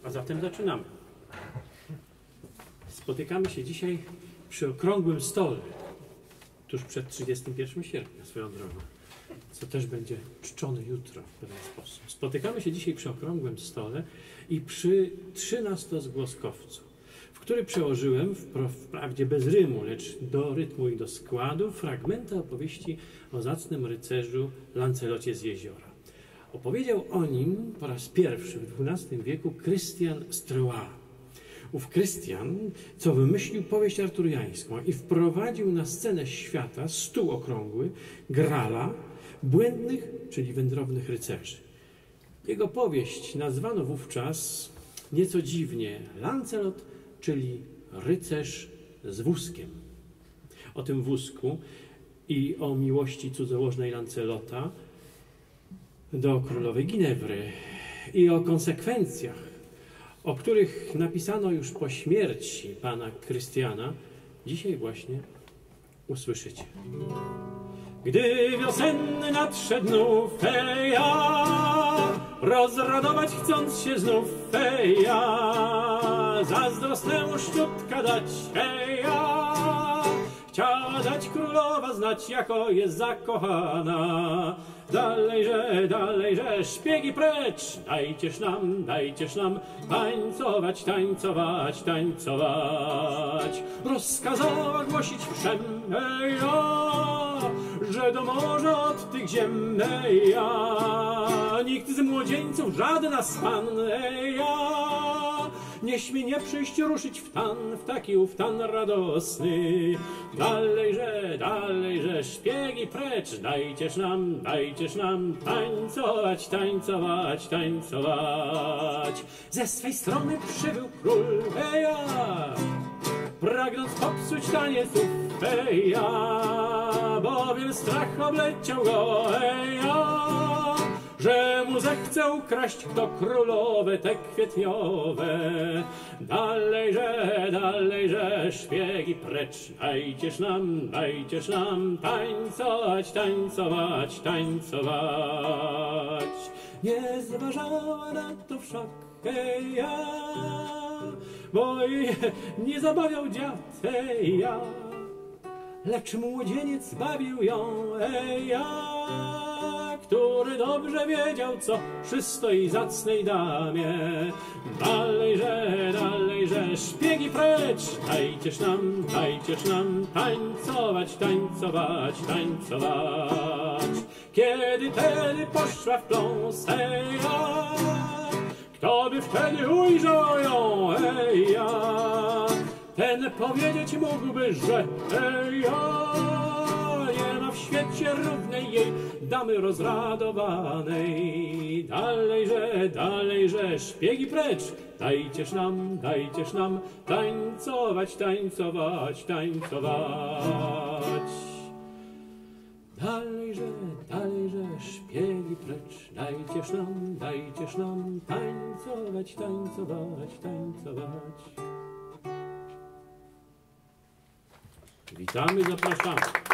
A zatem zaczynamy. Spotykamy się dzisiaj przy okrągłym stole, tuż przed 31 sierpnia, swoją drogą, co też będzie czczone jutro w pewien sposób. Spotykamy się dzisiaj przy okrągłym stole i przy 13 zgłoskowcu, w który przełożyłem, wprawdzie bez rymu, lecz do rytmu i do składu, fragmenty opowieści o zacnym rycerzu Lancelocie z Jeziora. Opowiedział o nim po raz pierwszy w XII wieku Krystian z Troyes. Ów Krystian, co wymyślił powieść arturiańską i wprowadził na scenę świata stół okrągły, grala, błędnych, czyli wędrownych rycerzy. Jego powieść nazwano wówczas nieco dziwnie Lancelot, czyli rycerz z wózkiem. O tym wózku i o miłości cudzołożnej Lancelota do królowej Ginewry i o konsekwencjach, o których napisano już po śmierci pana Krystiana, dzisiaj właśnie usłyszycie. Gdy wiosenny nadszedł znów, rozradować chcąc się znów, zazdrosnemu szczutka dać, chciała dać królowa znać, jako jest zakochana. Dalejże, szpiegi precz, dajcież nam tańcować, tańcować, tańcować. Rozkazała głosić wszem, że do morza od tych ziem, nikt z młodzieńców, żadna z pan, nie śmie nie przyjść ruszyć w tan, w taki ów tan radosny. Dalejże, szpiegi precz, dajcież nam tańcować, tańcować, tańcować. Ze swej strony przybył król, pragnąc popsuć taniec ów, bowiem strach obleciał go, że mu zechce ukraść kto królowe te kwietniowe. Dalejże, szpiegi precz, dajcież nam tańcować, tańcować, tańcować. Nie zważała na to wszak, bo nie zabawiał dziad, lecz młodzieniec bawił ją, który dobrze wiedział, co przystoi zacnej damie. Dalejże, szpiegi precz, dajcież nam tańcować, tańcować, tańcować. Kiedy tedy poszła w pląs, kto by wtedy ujrzał ją, ten powiedzieć mógłby, że nie ma w świecie równej jej damy rozradowanej. Dalejże, szpiegi precz, dajcież nam tańcować, tańcować, tańcować. Dalejże, szpiegi precz, dajcież nam tańcować, tańcować, tańcować. Witamy, zapraszamy.